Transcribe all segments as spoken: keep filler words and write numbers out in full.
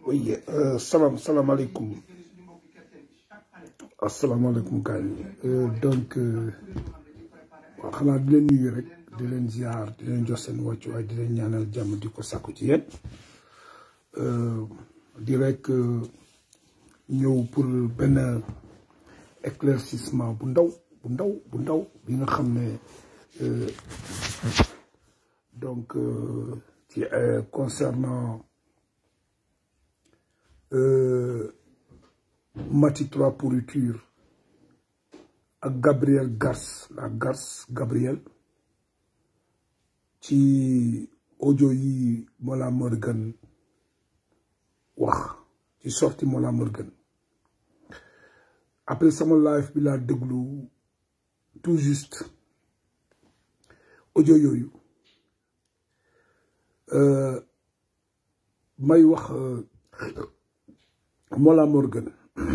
Oui, euh, salam, salam alaikum. Assalamu alaikum gars euh, donc xanaa di leen nuyu rek di leen ziar di leen jox seen wàccu waaye di leen ñaanal jàmm di ko sàkku ci yéen di rek ñëw pour benn éclaircissement bu ndaw bu ndaw bu ndaw bi nga xam ne donc ci concernant Euh, Mati trois pourriture ak Gabriel Garce la Garce Gabriel ci audio yi Mollah Morgun wax ci sorti Mollah Morgun après sama live bi laa déglu tout juste audio yooyu euh, may wax euh, Mollah Morgun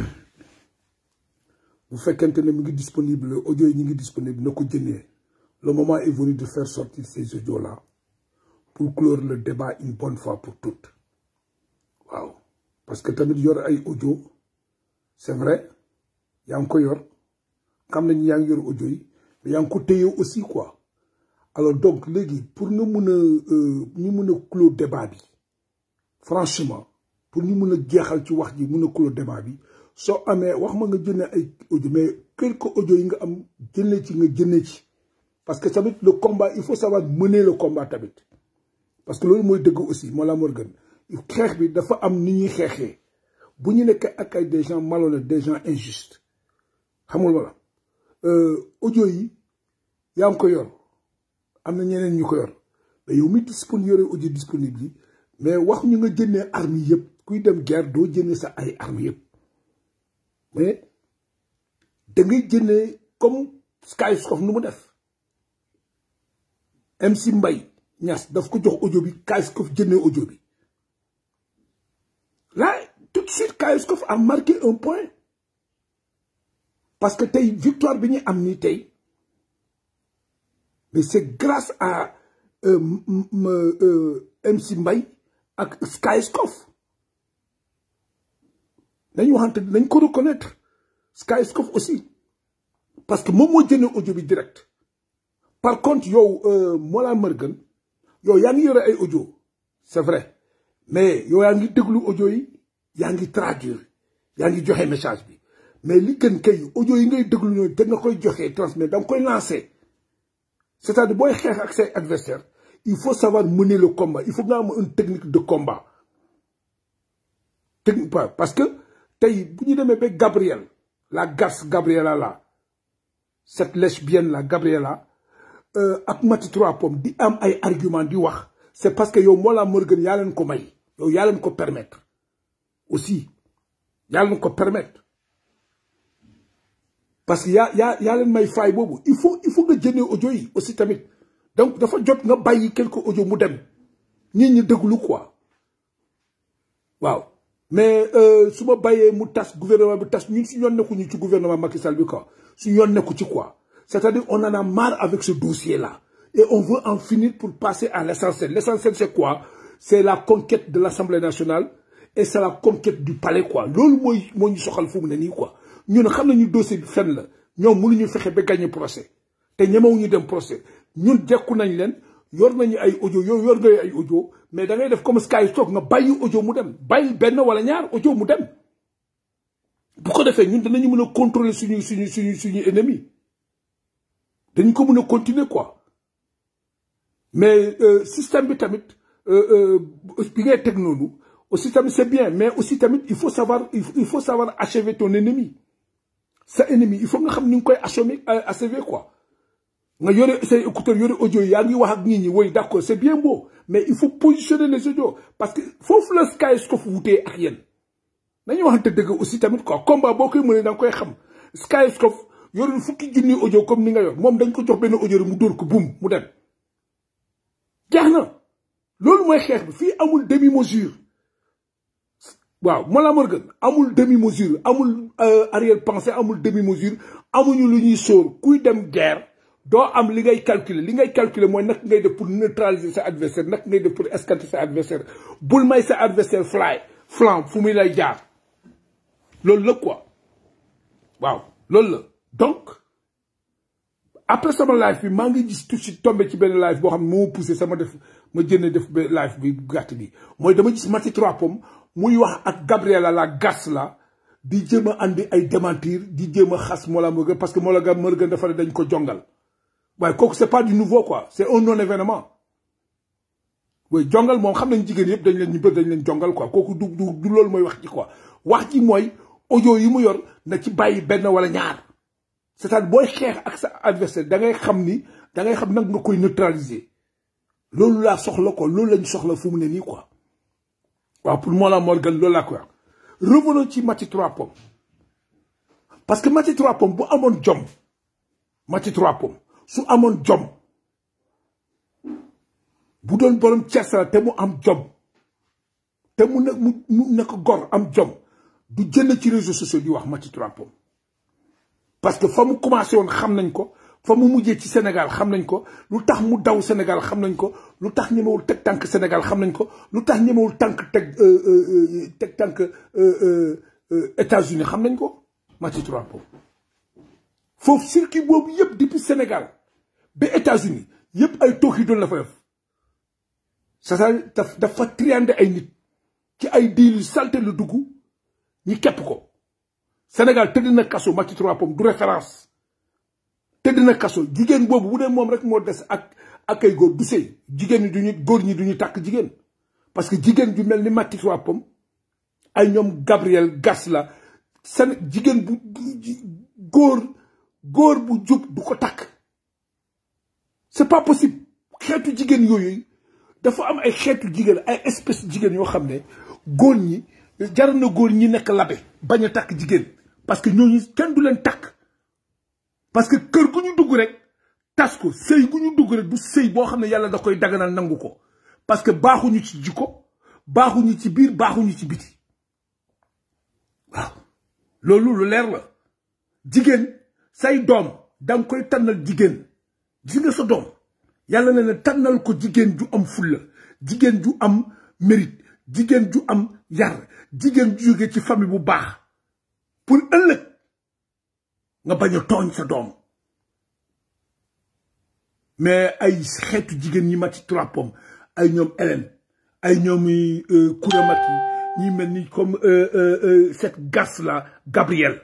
bu fekkente ne mi ngi disponible audio yi ñi ngi disponible na ko jëndee le moment est venu de faire sortir ces audios là pour clore le débat une bonne fois pour toutes waaw parce que tamit yor ay audio c'est vrai yaa ngi ko yor xam nañu yaa ngi yor audio yi mais yaa ngi ko téye aussi quoi alors donc léegi pour nga mun a ñu mun a clore débat bi franchement pour ñu mun a jeexal ci wax ji mun a clore débat bi soo amee wax ma nga jëndee ay audio mais quelques audio yi nga am jëndee ci nga jëndee ci parce que tamit le combat il faut savoir mener le combat tamit parce que loolu mooy dëgg aussi Mollah Morgun xeex bi dafa am ni ñuy xeexee bu ñu nekk ak ay des gens malhonnêtes des gens injustes xam nga wala audio yi yaa ngi ko yor am na ñeneen ñu ko yor mais yow mi disponible yore audio disponible yi mais wax ñu nga jëndee armes yëpp kuy dem guerre doo jëndee sa ay armes yëpp mais da ngay jëndee comme Skyskof nu mu def M C Mbaye Niass daf ko jox audio bi Skyskof jëndee audio bi là tout de suite Skyskof a marqué un point parce que tey victoire bi ñu am nii tey mais c'est grâce à euh, euh, M C Mbaye ak Skyskof nañu waxante nañ ko reconnaître Skyskof aussi parce que moom moo jëndee audio bi direct par contre yow Mollah Morgun yow yaa ngi yore ay audio c'est vrai mais yow yaa ngi déglu audio yi yaa ngi traduire yaa ngi joxe message bi mais li gën kay audio yi ngay déglu ñooy da nga koy joxe transmettre da nga koy lancer c'est-à-dire booy xeex ak say adversaires il faut savoir mener le combat il faut nga am une technique de combat technique pas parce que tey bu ñu demee ba Gabriel la Garce Gabriela là cette lesbienne là Gabriela ak Mati trois pommes di am ay argument di wax c'est parce que yow Mollah Morgun yaa leen ko may yow yaa leen ko permettre aussi yaa leen ko permettre parce que yaa yaa yaa leen may faay boobu il faut il faut nga jëndee audio yi aussi tamit donc dafa jot nga bàyyi quelques audio mu dem ñi ñi déglu quoi waaw mais su ma bàyyee mu tas gouvernement bi tas ñun su yoon nekku ñu ci gouvernement Macky Sall bi quoi su yoon nekku ci quoi c'est-à-dire on en a marre avec ce dossier là et on veut en finir pour passer à l'essentiel l'essentiel c'est quoi c'est la conquête de l'Assemblée nationale et c'est la conquête du palais quoi loolu mooy moo ñu soxal fu mu ne nii quoi ñun xam nañu dossier bi fenn la ñoom mënuñu fexe ba gagner procès te ñemewuñu dem procès ñun jekku nañ leen yor nañu ay audio yow yor ngay ay audio mais da ngay def comme Skyskof nga bàyyi audio mu dem bàyyi benn wala ñaar audio mu dem bu ko defee ñun danañu mën a contrôler suñu suñu suñu suñu ennemi dañu ko mën a continuer quoi mais système bi tamit bi ngay teg noonu aussi tamit c'est bien mais aussi tamit il faut savoir il faut savoir achever ton ennemi sa ennemi il faut nga xam ni nga koy achever achever quoi nga yore say écouteurs yore audio yaa ngi wax ak nit ñi woy d'accord c'est bien beau mais il faut positionner les audios parce que foofu la Skyskof wutee ak yéen nañu waxante dëgg aussi tamit quoi combat boo koy mënee da nga koy xam Skyskof yorul fukki junni audio comme ni nga yor moom dañ ko jox benn audio mu dóor ko boum mu dem jeex na loolu mooy xeex bi fii amul demi mesure waaw Mollah Morgun amul demi mesure amul arrière pensée amul demi mesure amuñu lu ñuy sóor kuy dem guerre doo am li ngay calculer li ngay calculer mooy naka ngay def pour neutraliser sa adversaire naka ngay def pour escanter sa adversaire bul may sa adversaire fly flanc fu muy lay jaar loolu la quoi waaw loolu la donc après sama live bi maa ngi gis tout de suite tombé ci benn live boo xam ne moo poussé sama def ma jënd def ba live bi gàtt bi mooy dama gis Maty Trois Pommes muy wax ak Gabriela la gas la di jéem a andi ay démentir di jéem a xas Mollah Morgun parce que Mollah Morgun dafa ne dañ ko jongal waaye kooku c'est pas du nouveau quoi c'est un non événement oui jongal moom xam nañ jigéen yëpp dañ leen ñu bëgg dañ leen jongal quoi kooku du du du loolu mooy wax ci quoi wax ji mooy audio yi mu yor na ci bàyyi benn wala ñaar c'est-à-dire booy xeex ak sa adversaire da ngay xam ni da ngay xam nag nga koy neutraliser loolu laa soxla quoi loolu lañ soxla fu mu ne nii quoi waaw pour Mollah Morgun loolu laa koy wax revenons ci Maty Trois Pommes parce que Maty Trois Pommes bu amoon jom Maty Trois Pommes su amoon jom bu doon borom Cees la te mu am jom te mu ne mu nekk gor am jom du jënd ci réseaux sociaux di wax Maty Trois Pommes parce que fa mu commencé woon xam nañ ko fa mu mujjee ci Sénégal xam nañ ko lu tax mu daw Sénégal xam nañ ko lu tax ñemewul teg tànk Sénégal xam nañ ko lu tax ñemewul tànk teg teg tànk États-Unis xam nañ ko Maty Trois Pommes foofu circuit boobu yëpp depuis Sénégal ba États-Unis yëpp ay tooxi doon la fa def c'est-à-dire daf dafa triandé ay nit ci ay diil yu salte lu dugg ñi kepp ko Sénégal tëdd na kaso Maty Trois Pommes du référence tëdd na kaso jigéen boobu bu dee moom rek moo des ak ak ay góor du sëy jigéen ñi duñu góor ñi duñu tàkk jigéen parce que jigéen ju mel ni Maty Trois Pommes ay ñoom Gabriel gas la seen jigéen bu góor góor bu jub du ko tàkk c'est pas possible xeetu jigéen yooyu dafa am ay xeetu jigéen ay espèce jigéen yoo xam ne góor ñi jar na góor ñi nekk labe bañ a tàkk jigéen parce que ñooñu kenn du leen tàkk parce que kër gu ñu dugg rek tas ko sëy gu ñu dugg rek du sëy boo xam ne yàlla da koy daganal nangu ko parce que baaxuñu ci jikko baaxuñu ci biir baaxuñu ci biti waaw loolu lu leer la jigéen say doom danga koy tànnal jigéen gis nga sa doom yàlla na ne tànnal ko jigéen ju am fulla jigéen ju am mérite jigéen ju am yar jigéen ju jóge ci famille bu baax pour ëllëg nga bañ a tooñ sa doom mais ay xeetu jigéen ñi Maty Trois Pommes ay ñoom Hélène ay ñoom Kouramaki ñi mel ni comme cette gas la Gabriel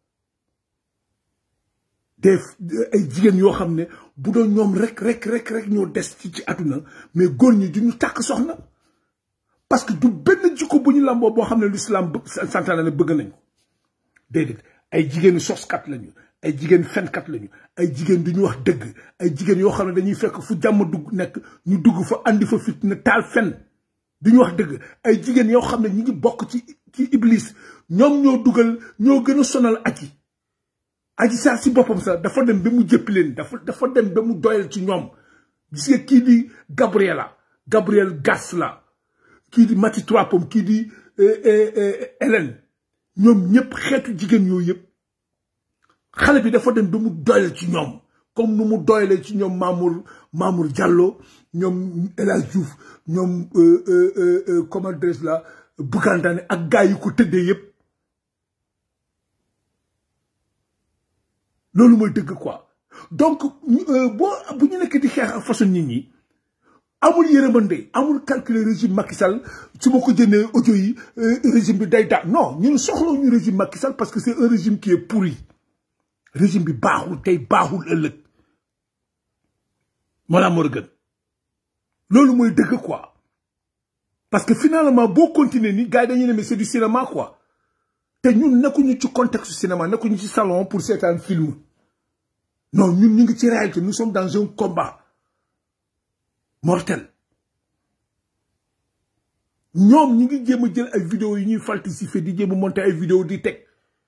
def ay jigéen yoo xam ne bu doon ñoom rek rek rek rek ñoo des ci ci àdduna mais góor ñi duñu tàkk soxna parce que du benn jikko bu ñu lamboo boo xam ne l'islam santaane ne bëgg nañ ko déedéet ay jigéenu soskat lañu ay jigéen fenkat lañu ay jigéen du ñu wax dëgg ay jigéen yoo xam ne dañuy fekk fu jàmm dugg nekk ñu dugg fa andi fa fitna taal fen du ñu wax dëgg ay jigéen yoo xam ne ñu ngi bokk ci ci iblis ñoom ñoo dugal ñoo gën a sonal aji aji saa si boppam sax dafa dem ba mu jëppi leen dafa dafa dem ba mu doyal ci ñoom gis nga kii di Gabriela Gabriel gas la kii di Maty Trois Pommes kii di Hélène ñoom ñëpp xeetu jigéen yooyu yëpp xale bi dafa dem ba mu doyal ci ñoom comme nu mu doyalee ci ñoom Mamour Mamour Diallo ñoom El Hadj Diouf ñoom comment dirais-je la Bougane ak gars yi ko tëddee yëpp loolu mooy dëgg quoi donc boo bu ñu nekk di xeex ak façon nit ñi amul yërëmande amul calculer régime Macky Sall su ma ko jëndee audio yi régime bi day daa non ñun soxla ñu régime Macky Sall parce que c'est un régime qui est pourri régime bi baaxul tey baaxul ëllëg Mollah Morgun loolu mooy dëgg quoi parce que finalement boo continuer ni gars yi dañuy ne mais c'est du cinéma quoi te ñun nekkuñu ci contexte cinéma nekkuñu ci salon pour seetaan film non ñun ñu ngi ci réalité nous sommes dans un combat mortel ñoom ñi ngi jéem a jël ay vidéo yi ñuy falsifier di jéem a monter ay vidéo di teg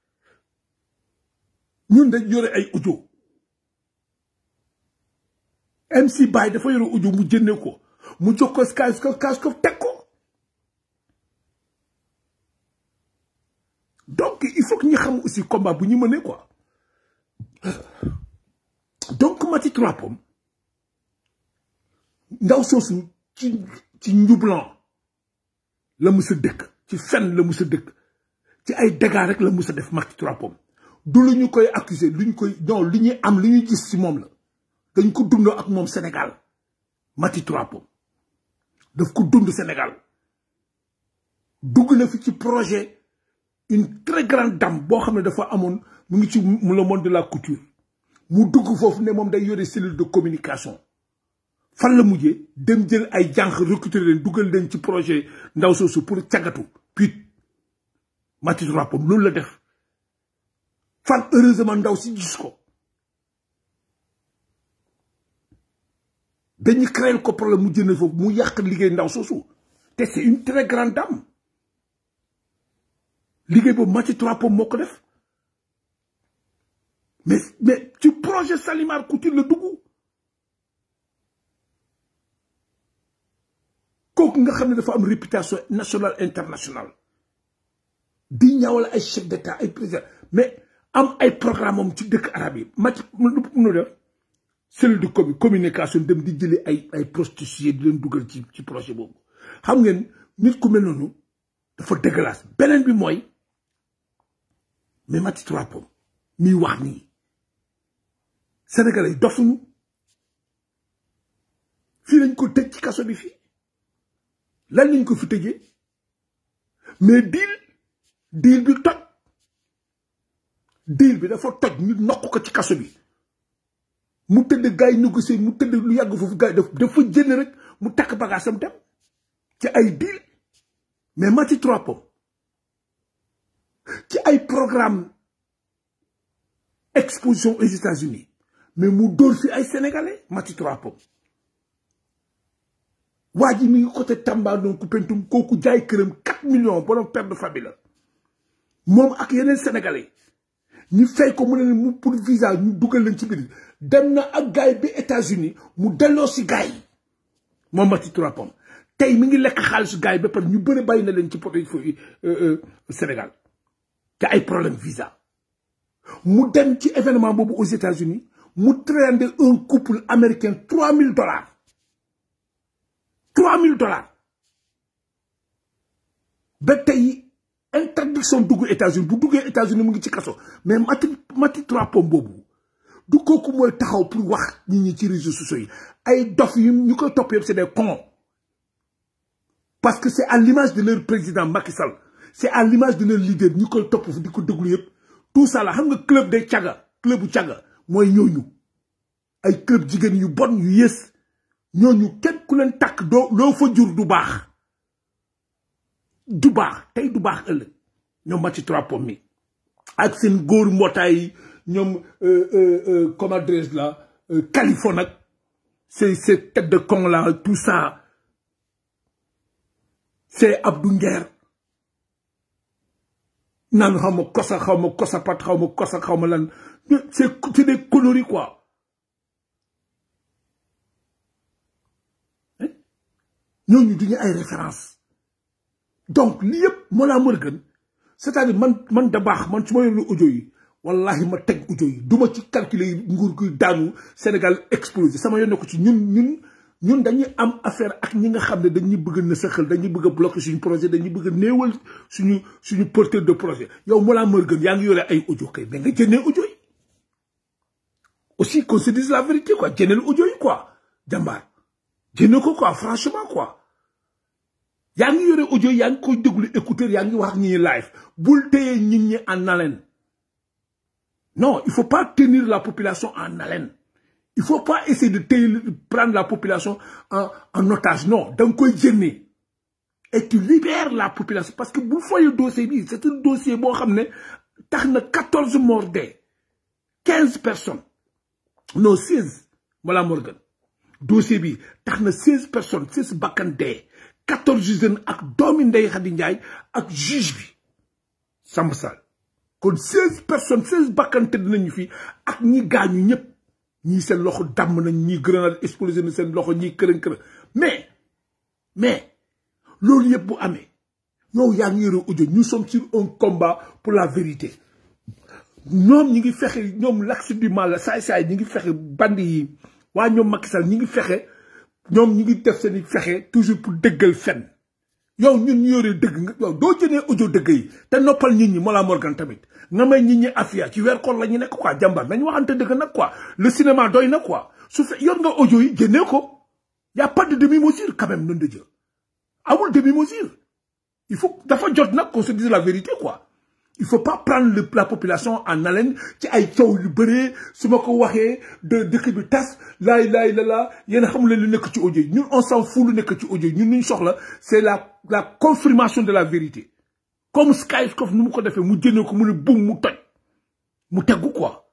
ñun dañ yore ay audio M C Baye dafa yore audio mu jëndee ko mu jox ko kaas ko kaas ko teg ko donc il faut que ñu xam aussi combat bu ñu mënee quoi donc Maty Trois Pommes ndaw soosu ci ci njublan la mës a dëkk ci ci fen la musa dëkk ci ay dégâts rek la musa def Maty Trois Pommes du lu ñu koy accuser lu ñu koy non li ñuy am li ñuy gis ci moom la dañ ko dund ak moom Sénégal Maty Trois Pommes daf ko dund Sénégal dugg na fi ci projet une très grande dame boo xam ne dafa amoon mu ngi ci le monde de la couture mu dugg foofu ne moom day yore cellule de communication fan la mujjee dem jël ay jànq recruter leen dugal leen ci projet ndaw soosu pour cagatu puis Maty Trois Pommes loolu la def fan heureusement ndaw si gis ko dañuy créer ko problème mu jënd foofu mu yàq liggéey ndaw soosu te c'est une très grande dame liggéey boobu Maty Trois Pommes moo ko def mais mais ci projet Salimar Couture la dugg kooku nga xam ne dafa am réputation nationale internationale di ñaawal ay chef d'état ay président mais am ay programme am ci dëkk arab yi Maty nu def cellule de communication dem di jëlee ay ay prostituées di leen dugal ci ci projet boobu xam ngeen nit ku mel noonu dafa dégueulasse beneen bi mooy mais Maty Trois Pommes miy wax nii Sénégalais yi dofuñu fii lañ ko tëj ci kaso bi fii lan lañ ko fi tëjee mais deal deal bi toj deal bi dafa toj ñu nokk ko ci kaso bi mu tëdd gars yi négocier mu tëdd lu yàgg foofu gars yi dafa jënd rek mu takk bagaasam dem ci ay deal mais Maty Trois Pommes ci ay programme exposition aux États-Unis mais mu dóor fi ay sénégalais Maty Trois Pommes waa ji mi ngi côté Tamba donc Pentum kooku jaay këram quatre millions borom père de famille la moom ak yeneen sénégalais ñu fay ko mu ne mu pour visa ñu dugal leen ci biir dem na ak gaay bi États-Unis mu delloo si gaay yi moom Maty Trois Pommes tey mi ngi lekk xaalisu gaay ba pare ñu bëri bàyyi na leen ci portefeuille Sénégal te ay problème visa mu dem ci événement boobu aux États-Unis mu traîner un couple américain trois mille dollars trois mille dollars ba tey interdiction dugg États-Unis bu duggee États-Unis mu ngi ci kaso mais Maty Maty Trois Pommes boobu du kooku mooy taxaw pour wax nit ñi ci réseaux sociaux yi ay dof yi ñu koy topp yëpp c'est des cons parce que c'est à l'image de leur président Macky Sall c'est à l'image de leur leader ñu koy topp fu di ko déglu yëpp tout ça là xam nga club des caga club bu caga mooy ñooñu ay club jigéen yu bon yu yées ñooñu kenn ku leen takk doo loo fa jur du baax du baax tey du baax ëllëg ñoom Maty Trois Pommes mi ak seen góor mbootaay yi ñoom comment dirais-je là Californie nag c'est c'est tête de con là tout ça c'est Abdou Nguer naan xaw ma kosa xaw ma kosa pat xaw ma kosa xaw ma lan c'est c'est des conneries quoi ñooñu duñu ay référence donc li yëpp Mollah Morgun c'est-à-dire man man da baax man su ma yor audio yi wallahi ma teg audio yi du ma ci calculer nguur gi daanu Sénégal explosé sama yoon ko ci ñun ñun ñun dañuy am affaire ak ñi nga xam ne dañuy bëgg na saxal dañuy bëgg a bloquer suñu projet dañuy bëgg a néewal suñu suñu porteur de projet yow Mollah Morgun yaa ngi yore ay audio kay mais nga jëndee audio yi aussi qu'on se dise la vérité quoi jëndeel audio yi quoi jàmbaar jëndee ko quoi franchement quoi yaa ngi yore audio yaa ngi koy déglu écouteur yaa ngi wax ak ñi live bul téye nit ñi en haleine non il faut pas tenir la population en haleine il faut pas essayer de téye prendre la population en en otage non da nga koy génne et tu libères la population parce que bu foyee dossier bi c'est un dossier boo xam ne tax na quatorze morts dee quinze personnes non seize Mollah Morgun dossier bi tax na seize personnes seize bakkan dee quatorze jeunes ak doomi Ndeye Khady Ndiaye ak juge bi Samba Sall kon seize personnes seize bakkan tëdd nañu fi ak ñi gaañu ñëpp ñii seen loxo damm nañ ñii grenade explosé na seen loxo ñii kërën kërën mais mais loolu yëpp bu amee yow yaa ngi yore audio nous sommes sur un combat pour la vérité ñoom ñi ngi fexe ñoom l'axe du mal saay saay ñi ngi fexe bandi yi waa ñoom Macky Sall ñi ngi fexe ñoom ñi ngi def seen i fexe toujours pour dëggal fen yow ñun ñu yore dëgg nga yow doo jëlee audio dëgg yi te noppal nit ñi Mollah Morgan tamit nga may nit ñi afia ci weer koor la ñu nekk quoi jàmbaar nañu waxante dëgg nag quoi le cinéma doy na quoi su fe yor nga audio yi génnee ko y a pas de demi-mesure quand même nom de Dieu amul demi-mesure il faut dafa jot nag qu'on se dise la vérité quoi il faut pas prendre le, la population en haleine ci ay coow yu bëree su ma ko waxee de dëkk bi tas laay laay la la yéen xamul leen lu nekk ci audio yi ñun on s'en fout lu nekk ci audio yi ñun ñu soxla c'est la la confirmation de la vérité comme Skyskof nu mu ko defee mu jëndee ko mu ne bum mu toj mu teggu quoi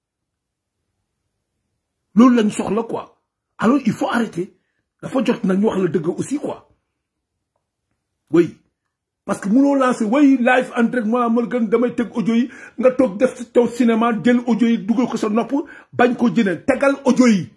loolu lañ soxla quoi alors il faut arrêter dafa jot nag ñu wax la dëgg aussi quoi oui parce que mënoo lancer way live en direct Mollah Morgan damay teg audio yi nga toog def taw cinéma jël audio yi dugal ko sa nopp bañ ko jëne tegal audio yi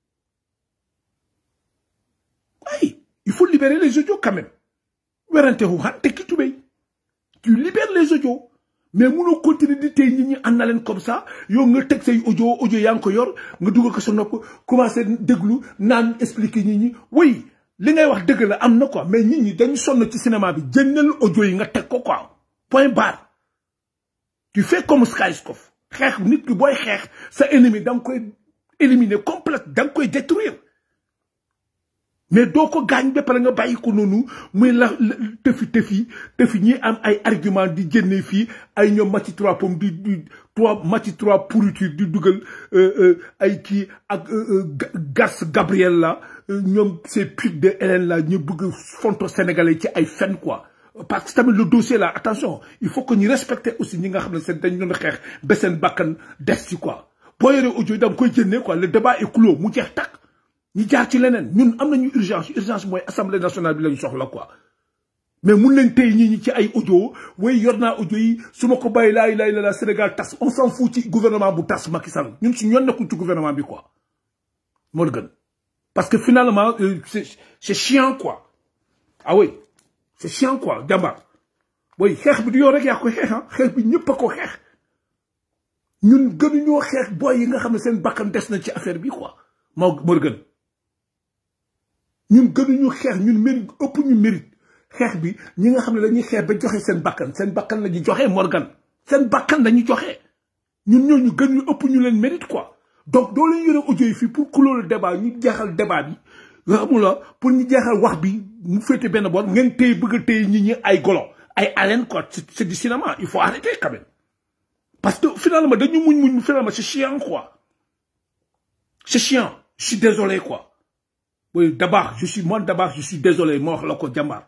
oui il faut libérer les audios quand même werante wu xan tekki tubéy tu libères les audios mais mënoo continuer di tey nit ñi ànd na leen comme ça yow nga teg say audio audio yaa ngi ko yor nga dugal ko sa nopp commencé déglu naan expliquer nit ñi oui li ngay wax dëgg la am na quoi mais nit ñi dañu sonn ci cinéma bi jëndal audio yi nga teg ko quoi point barre tu fais comme Skyskof xeex nit ki booy xeex sa ennemi da nga koy éliminer complète da nga koy détruire mais doo ko gaañ ba pare nga bàyyi ko noonu muy la tëfi tëfi tëfi ñi am ay argument di génne fii ay ñoom Maty trois pommes di di trois Maty trois pourriture di dugal ay kii ak Garce Gabriel la ñoom ces putes de Hélène la ñu bëgg fonto sénégalais ci ay fen quoi parce que tamit le dossier là attention il faut que ñu respecter aussi ñi nga xam ne seen dañ doon xeex ba seen bakkan des ci quoi boo yoree audio yi da nga koy génne quoi le débat est clos mu jeex takk ñi jaar ci leneen ñun am nañu urgence urgence mooy assemblée nationale bi lañu soxla quoi mais mun nañ tey ñi ñi ci ay audio way yor naa audio yi su ma ko bàyyi laay laay la la Sénégal tas on s'en fout ci gouvernement bu tas Macky Sall ñun si ñoon nekkul ci gouvernement bi quoi moo gën parce que finalement euh, c'est c'est chiant quoi ah oui c'est chiant quoi jàmbaar booy xeex bi du yow rek yaa ko xeex ah xeex bi ñëpp a ko xeex ñun gënuñoo xeex booy yi nga xam ne seen bakkan des na ci affaire bi quoi moo moo gën ñun gënuñu xeex ñun mérite ëpp ñu mérite xeex bi ñi nga xam ne dañuy xeex ba joxe seen bakkan seen bakkan la ñu joxe Morgan seen bakkan la ñu joxe ñun ñooñu gën ñu ëpp ñu leen mérite quoi donc doo leen yore audio yi fii pour clore le débat ñu jeexal débat bi nga xamul la pour ñu jeexal wax bi mu féete benn boor ngeen téye bëgg a téye ñi ñi ay golo ay haleine quoi c'est du cinéma il faut arrêter quand même parce que finalement dañu muñ muñ finalement c'est chiant quoi c'est chiant je suis désolé quoi oui d'abord je suis moi d'abord je suis désolé ma wax la ko jàmbaar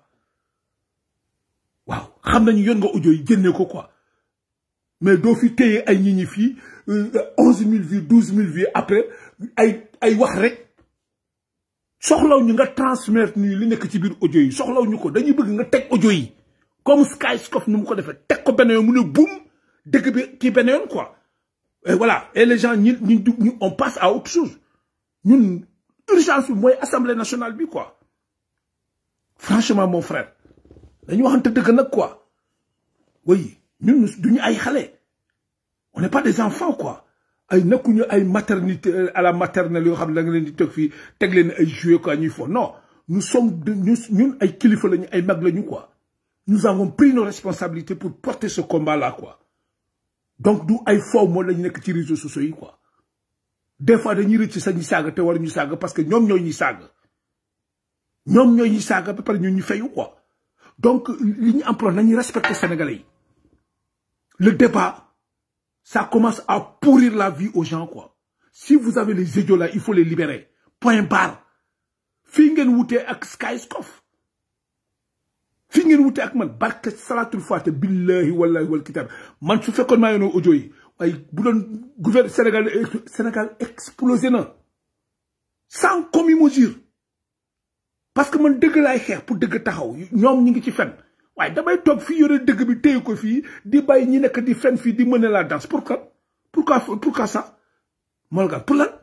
waaw xam nañu yoon nga audio yi génne ko quoi mais doo fi téye ay ñi ñi fii onze mille vues douze mille vues après ay ay wax rek soxlaw ñu nga transmettre nii li nekk ci biir audio yi soxlaw ñu ko dañuy bëgg nga teg audio yi comme Skyskof nu mu ko defee teg ko benn yoon mu ne boum dëgg bi kii benn yoon quoi et voilà et les gens ñi ñu ñu on passe à autre chose ñun urgence bi mooy assemblée nationale bi quoi franchement mon frère dañu waxante dëgg nag quoi oui ñun duñu ay xale on n'est pas des enfants quoi ay nekkuñu ay maternité à la maternelle yoo xam ne da nga leen di teg fii teg leen ay jouets quoi ñuy fo non nous sommes ñun ay kilifa lañu ay mag lañu quoi nous avons pris nos responsabilités pour porter ce combat là quoi donc du ay fo moo lañu nekk ci réseaux sociaux yi quoi des fois dañuy rëcc sax ñu saaga te war ñu saaga parce que ñoom ñooy ñuy saaga ñoom ñooy ñuy saaga ba pare ñun ñu fayu quoi donc li ñu emploie nañu respecter sénégalais yi le débat ça commence à pourrir la vie aux gens quoi si vous avez les idiots là il faut les libérer point barre fii ngeen wutee ak Skyskof fii ngeen wutee ak man barke salatul fatiha billahi wallahi wal kitab man su fekkoon maa yoonoo audio yi waaye bu doon gouvernement Sénégal Sénégal explosé na sans commune mesure parce que man dëgg laay xeex pour dëgg taxaw ñoom ñi ngi ci fen waaye damay toog fii yore dëgg bi téye ko fii di bàyyi ñi nekk di fen fii di mener la danse pourquoi pourquoi pourquoi ça Morgan pour lan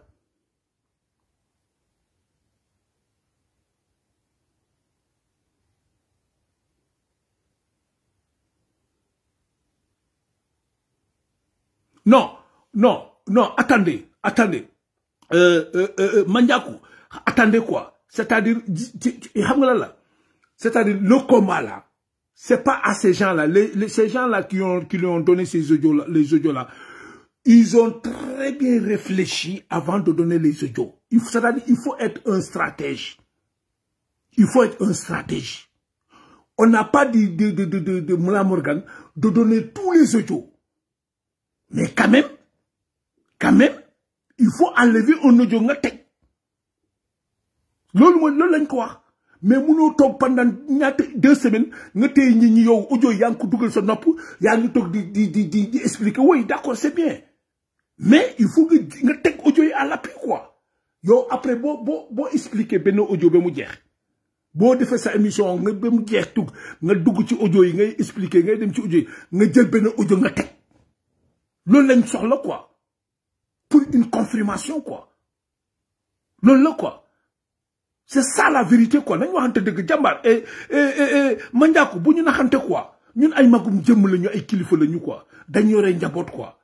non non non attendez attendez euh, euh, euh, Mandiakou attendez quoi c'est-à-dire xam nga lan la C'est-à-dire, le combat là, c'est pas à ces gens-là, les, les, ces gens-là qui, ont, qui lui ont donné ces audios-là, les audios-là, ils ont très bien réfléchi avant de donner les audios. C'est-à-dire, il faut être un stratège. Il faut être un stratège. On n'a pas dit de, de, de, de, de Moula Morgan de donner tous les audios. Mais quand même, quand même, il faut enlever un audio nga tek. Lolo mo lolo lañ ko wax. Mais mëno tok pendant ñaata deux semaines nga tay ñi ñi yow audio yang ko duggal sa nopp ya ngi tok di di di di expliquer oui d'accord c'est bien. Mais il faut que nga tek audio yi à l'appui quoi. Yo après bo bo bo expliquer ben audio ba mu jeex. Bo defé sa émission nga ba mu jeex tug nga dugg ci audio yi ngay expliquer ngay dem ci audio yi nga jël ben audio nga tek. Lolo lañ soxla quoi. Pour une confirmation quoi. Lolo quoi. C'est ça la vérité quoi. Nañ waxante deug jambar et et et mandiako buñu naxante quoi. Ñun ay magum jëm lañu ay kilifa lañu quoi. Dañ yoré njabot quoi.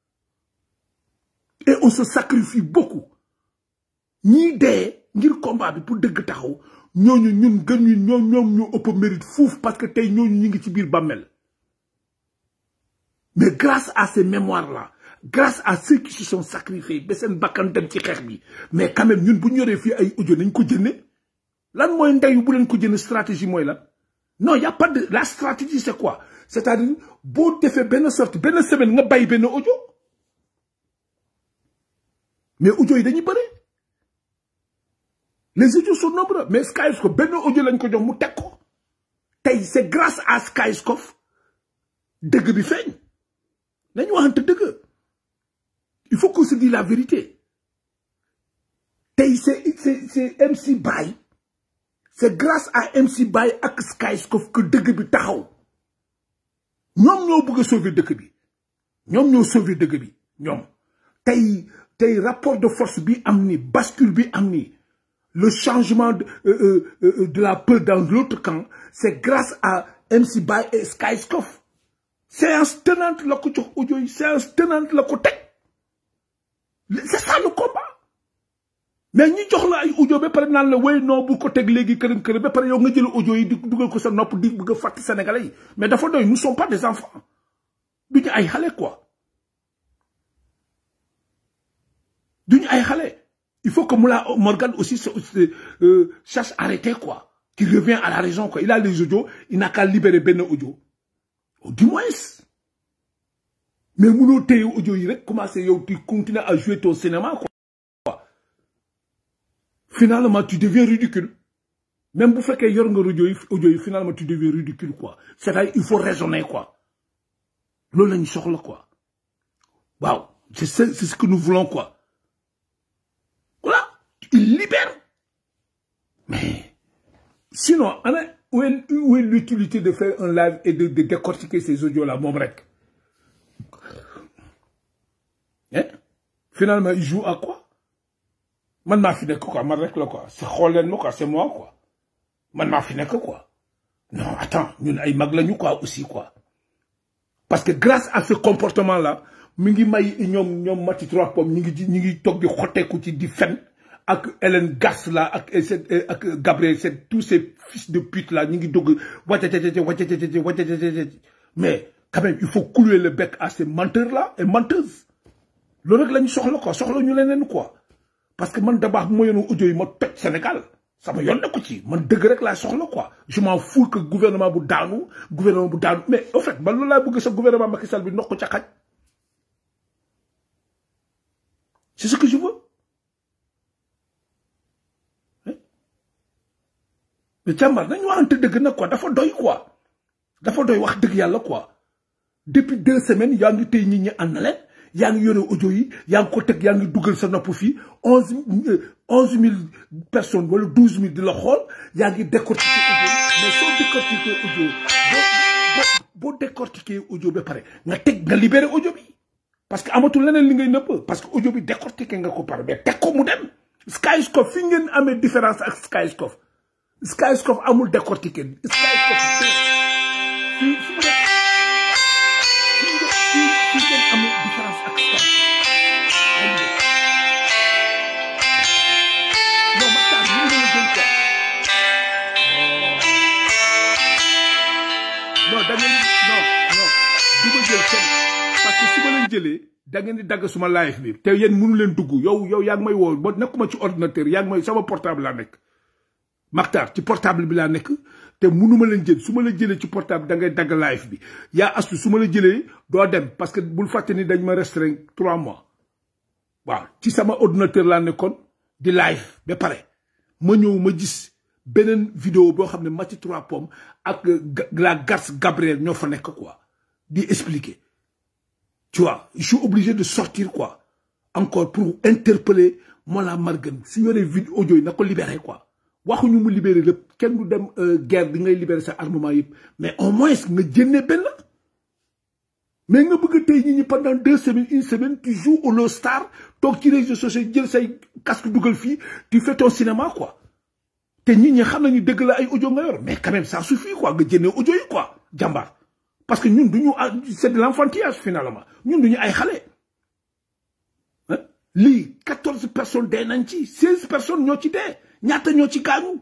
Et on se sacrifie beaucoup. Ñi dé ngir combat bi pour deug taxaw ñoñu ñun gën ñu ñom ñom ñu ëpp mérite fouf parce que tay ñoñu ñi ngi ci biir bammel. Mais grâce à ces mémoires là, grâce à ceux qui se sont sacrifiés, besen bakkan dem ci xex bi, mais quand même ñun bu ñu yoré fi ay audio nañ ko jënné. Lan moy ndeyu bu len ko jënd stratégie moy lan? Non, il y a pas de la stratégie c'est quoi? C'est-à-dire bo défé ben sorte ben semaine nga bay ben audio. Mais audio yi dañuy bëré. Les audios sont nombreux, mais Skyscope ben audio lañ ko jox mu tek ko. Tay c'est grâce à Skyscope deug bi feñ. Nañ waxante deug. Il faut qu'on se dise la vérité. C'est M C Baye. C'est grâce à M C Baye et Skyscope que deug bi taxaw. Ñom ñoo bëgg sauver deug bi. Ñom ñoo sauver deug bi. Ñom. Tay tay rapport de force bi am ni, bascule bi am ni. Le changement de, euh, euh, de la peur dans l'autre camp, c'est grâce à M C Baye et Skyscope. Séance tenante la ko jox audio yi, séance tenante la ko tek. C'est ça le combat. Mais ñi jox la ay audio ba paré nan la way non bu ko tek légui kërëm kërëm ba paré yow nga jël audio yi di duggal ko sa nopp di bëgg fatte sénégalais yi. Mais dafa doy, nous ne sommes pas des enfants. Duñu ay xalé quoi. Duñu ay xalé. Il faut que Moula Morgan aussi se, se euh, cherche à arrêter quoi. Qui revient à la raison quoi. Il a les audios, il n'a qu'à libérer ben audio. Oh, du moins. Mais Mouno Teye audio yi rek commencer yow tu continues à jouer ton cinéma quoi. Finalement tu deviens ridicule. Même bu fekkee yor nga audio yi audio yi finalement tu deviens ridicule quoi. C'est-à-dire il faut raisonner quoi. Loolu lañu soxla quoi. Waaw, c'est c'est ce que nous voulons quoi. Voilà, il libère. Mais sinon, où est, où est l'utilité de faire un live et de, de décortiquer ces audios-là, mon brec? Hein? Finalement, il joue à quoi? Man m'a fini quoi? Man rek là quoi? C'est Kholen quoi? C'est moi quoi? Man m'a fini quoi? Non, attends, nous ay mag lañu quoi aussi quoi? Parce que grâce à ce comportement-là, mingi may ñom ñom mati trois pommes ñi ngi ñi ngi tok di xoteku ci di fen ak Hélène Gass là ak ak Gabriel c'est tous ces fils de pute là ñi ngi dog mais quand même il faut clouer le bec à ces menteurs là et menteuses. Lo rek lañu soxla quoi, soxla ñu leneen quoi. Parce que man d'abord mo yone audio yi ma toj Sénégal sama yoon na ko ci man deug rek la soxla quoi. Je m'en fous que gouvernement bu daanu gouvernement bu daanu mais au fait man lo la bëgg sa gouvernement Macky Sall bi nok ko ci xaj. C'est ce que je veux. Hein? Mais Tchamba, nous avons un quoi, dafa doy quoi. Dafa doy wax deug yalla quoi. Depuis deux semaines, il y a ngi tay nit ñi andalé, ya ngi yone audio yi, ya ngi ko tek ya ngi duggal sa nopp fi onze mille personnes wala douze mille di la xol, ya ngi décortiquer audio, mais so décortiquer audio, bo bo décortiquer audio ba paré, nga tek nga libérer audio bi. Parce que amatul leneen li ngay nepp parce que audio bi décortiquer nga ko par mais tek ko mu dem. Skyscope fi ngeen amé différence ak Skyscope. Skyscope amul décortiquer. Skyscope fi fi fi fi ngeen amul différence ak Skyscope. Non ma taal ñu ngi jël quoi. non non du ma jël kenn parce que su ma leen jëlee da ngeen di dagg suma live bi te yéen mënu leen dugg yow yow yaa ngi may woo ba nekkuma ci ordinateur yaa ngi may sama portable laa nekk Makhtar ci portable bi laa nekk te mënuma leen jël su ma la jëlee ci portable da ngay dagg live bi yaa astu su ma la jëlee doo dem parce que bul fàtte ni dañ ma restreint trois mois waaw ci sama ordinateur laa nekkoon di live ba pare ma ñëw ma gis beneen vidéo boo xam ne Maty Trois Pommes ak la garce Gabriel ñoo fa nekk quoi di expliquer tu vois je suis obligé de sortir quoi encore pour interpeller Mollah Morgun su yoree vidéo audio yi na ko libérer quoi waxuñu mu libérer lépp kenn du dem guerre di ngay libérer sa armement yëpp mais au moins nga jënne benn mais nga bëgg tey ñi ñi pendant deux semaines une semaine tu joues au All Star toog ci réseaux sociaux jël say casque dugal fii tu fais ton cinéma quoi te ñi ñi xam nañu dëgg la ay audio nga yor mais quand même ça suffit quoi nga jënne audio yi quoi jàmbaar parce que ñun duñu c'est de l'enfantillage finalement ñun duñu ay xale lii quatorze personnes dee nañ ci seize personnes ñoo ci dee ñaata ñoo ci gaañu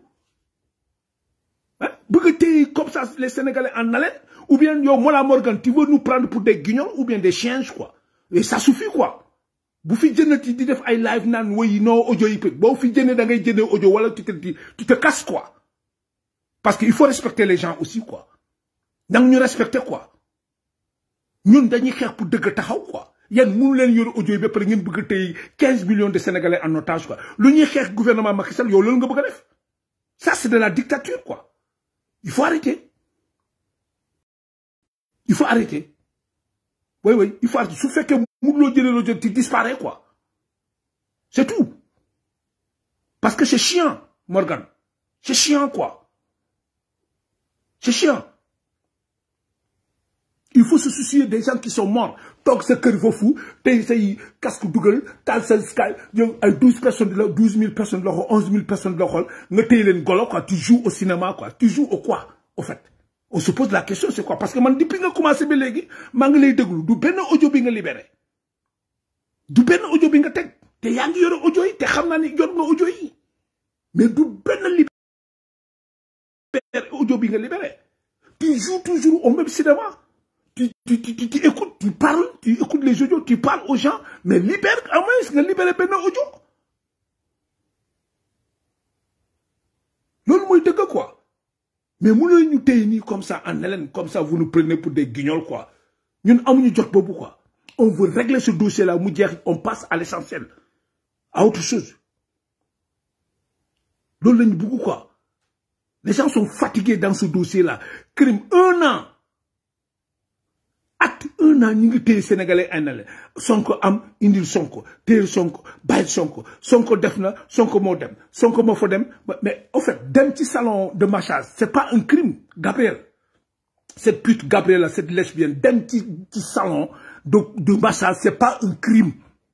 ah bëgg a téye comme ça les Sénégalais en haleine ou bien yow Mollah Morgun tu veux nous prendre pour des guignols ou bien des chiens quoi et ça suffit quoi bu fi jëndati di def ay live naan woy non audio yi boo fi jëndee da ngay jëndee audio wala tu te tu te casses quoi parce que il faut respecter les gens aussi quoi dang ñu respecter quoi ñun dañuy xeex pour dëgg taxaw quoi yéen mënu leen yor audio yi ba pare ngeen bëgg a téye quinze millions de Sénégalais en otage quoi lu ñuy xeex gouvernement Macky Sall yow loolu nga bëgg a def ça c'est de la dictature quoi il faut arrêter il faut arrêter oui oui il faut arrêter su fekkee mënuloo jëlee loo jël tu disparais quoi c'est tout parce que c'est chiant Morgan c'est chiant quoi c'est chiant il faut se soucier des gens qui sont morts toog sa kër foofu tey say casque dugal taal sa sky yow ay douze personnes la douze mille personnes la xool onze mille personnes la xool nga téye leen golo quoi tu joues au cinéma quoi tu joues au quoi au fait on se pose la question c'est quoi parce que man depuis nga commencé ba léegi maa ngi lay déglu du benn audio bi nga libéré du benn audio bi nga teg te yaa ngi yore audio yi te xam naa ni yor nga audio yi mais du benn libéré audio bi nga libéré tu joues toujours au même cinéma Tu, tu, tu, tu, tu écoutes, tu parles, tu écoutes les audios, tu parles aux gens, mais libère, à moins que libère ben audio. Non, moi, de quoi? Mais nous, nous tenons comme ça, en haleine, comme ça, vous nous prenez pour des guignols, quoi. Nous, nous, nous, quoi. On veut régler ce dossier-là, on passe à l'essentiel, à autre chose. Nous, nous, beaucoup, quoi. Les gens sont fatigués dans ce dossier-là. Crime, un an. Acte un an, nous sommes Sénégalais en allé. Sonko am, indil Sonko, téye Sonko, bàyyi Sonko, Sonko defna, Sonko moo dem, Sonko moo fa dem. Mais au fait, dem ci salon de massage, c'est pas un crime, Gabriel. Cette pute Gabrielle, cette lesbienne, dem ci, ci salon de, de massage, c'est pas un crime.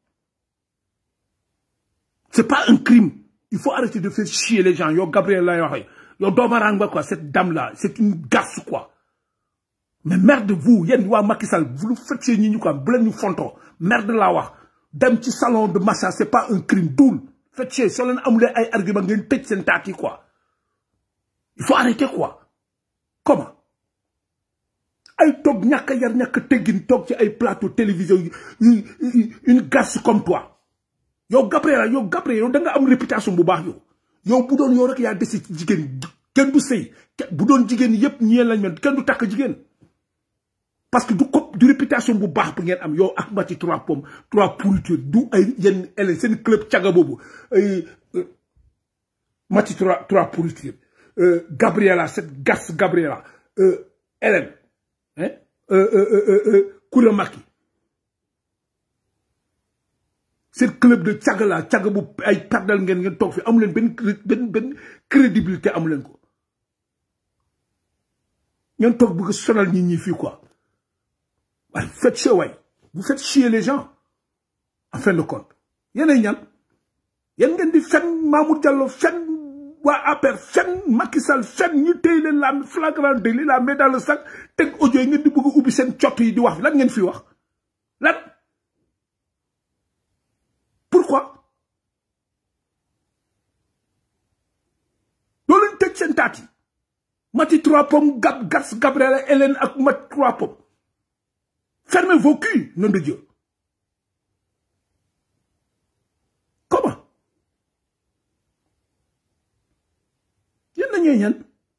C'est pas un crime. Il faut arrêter de faire chier les gens. Yo, Gabriel, là, yo, Domarangba, quoi, cette dame-là, c'est une garce, quoi. Mais merde vous, yen wa Macky Sall, vous nous faites chier nous quoi, blé nous fonto. Merde la wa. Dem petit salon de massage, c'est pas un crime doul. Faites chier, si on a un argument, il y a une tête sentati quoi. Il faut arrêter quoi. Comment? Ay tok ñaka yar ñaka teggin tok ci ay plateau télévision une, une garce comme toi. Yo Gabriel, yo Gabriel, yo da nga am réputation bu baax yo. Yo bu doon yo rek ya dess ci jigen ken du sey. Bu doon jigen yépp ñeel lañ mel ken du tak jigen. Parce que du cop du réputation bu baax bu ngeen am yow ak Maty Trois Pommes trois pourritures du ay yenn ele seen club caga boobu ay Maty trois trois pourritures euh Gabriela cette garce Gabriela euh Hélène hein euh euh euh euh Koura Macky cette club de caga la caga bu ay perdal ngeen ngeen toog fi amu leen benn benn benn crédibilité amu leen ko ngeen toog bëgg sonal nit ñi fii quoi. Faites chier, ouais. Vous faites chier les gens. En fin de compte. Y'en a y'en. Y'en a dit fen, Mamoud Diallo, fen, wa aper, fen, Macky Sall, fen, ñu téy leen la flagrant délit, la met dans le sac, teg audio, ngeen di bëgg ubbi seen cott yi di wax. Lan ngeen fi wax? Lan? Pourquoi? Doo leen tëj seen taat yi. Mati trois pommes, Gab, Gas, Gabriel, Hélène, ak Mati trois pommes. Fermez vos culs, nom de Dieu. Comment? Y'en a y'en.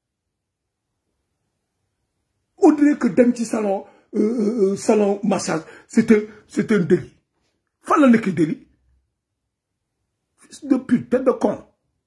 On dirait que dans le salon, euh, euh, salon massage, c'est un, c'est un délit. Fallait n'est que délit. Fils de pute, tête de con.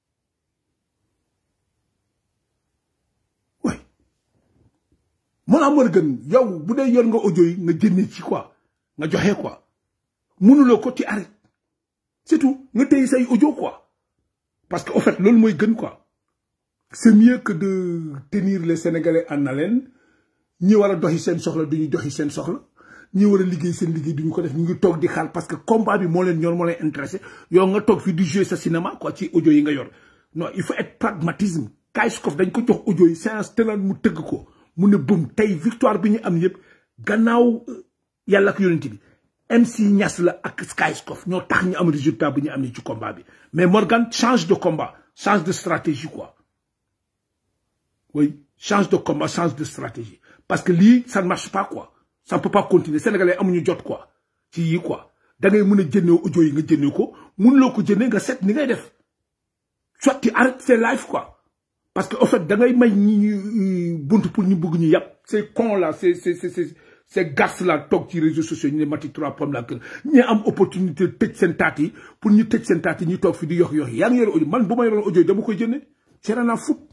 Oui. Mon amour, yow, vous avez yon nga audio yi, nga jëné ci quoi. Nga joxé quoi. Mënulo ko ci arrête. C'est tout. Nga téy say audio quoi. Parce qu'en fait, l'ol moy gën quoi. C'est mieux que de tenir les Sénégalais en haleine. Ñi wara doxi sen soxla duñu doxi sen soxla. Ñi wara liggéey sen liggéey duñu ko def ñu ngi tok di xal parce que combat bi mo leen ñor mo leen intéressé. Yow nga tok fi di jouer sa cinéma quoi ci audio yi nga yor. Non, il faut être pragmatisme. Kayskov dañ ko jox audio yi séance tenan mu teug ko. Mu ne boum tay victoire bi ñu am yépp gannaaw yalla ak yonenti bi. M C Niass la ak Kayskov ñoo tax ñu am résultat bi ñu am ni ci combat bi. Mais Morgan change de combat, change de stratégie quoi. Oui, change de combat, change de stratégie. Parce que lui, ça ne marche pas, quoi. Ça ne peut pas continuer. Sénégalais, amuñu jot, quoi. Ci yi, quoi. Da ngay mëna jënné audio yi nga jënné ko, mën lo ko jënné nga set ni ngay def. Soit tu arrêtes ces lives, quoi. Parce que, en fait, da ngay may ñi buntu pour ñu bëgg ñu yap. Ces cons là, ces, ces, ces, ces, ces gars là, tok ci réseaux sociaux, ñu Mati trois pommes là, ñi am opportunité tëj sen tati, pour ñu tëj sen tati, ñu tok fi di yox yox. Ya nga yor audio, man bu ma yoroon audio dama koy jënné. C'est rien à foutre.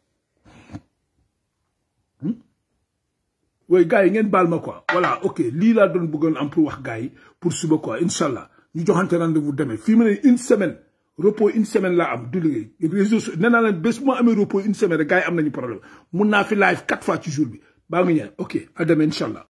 Hmm? Oui, gars, il y a une balle, quoi. Voilà, ok. Li la donne bougon en pour wax gars, pour suba, quoi. Inch'Allah. Nous joxante rendez-vous demain. Filmer une semaine. Repos une semaine là, am. Du liggéey. Réseaux sociaux. Nena la bes mo amé repos une semaine, gars, am nañu problème. Mun na fi live quatre fois ci jour bi. Ba nga ñaan. Ok. À demain, Inch'Allah.